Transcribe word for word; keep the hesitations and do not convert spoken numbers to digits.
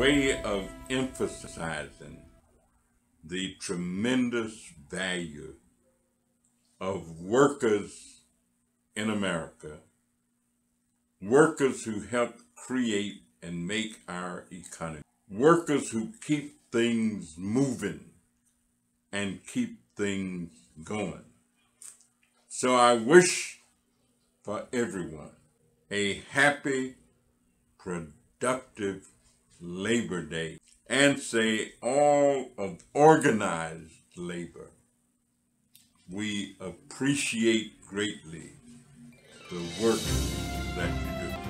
way of emphasizing the tremendous value of workers in America, workers who help create and make our economy, workers who keep things moving and keep things going. So I wish for everyone a happy, productive Labor Day, and say all of organized labor. We appreciate greatly the work that you do.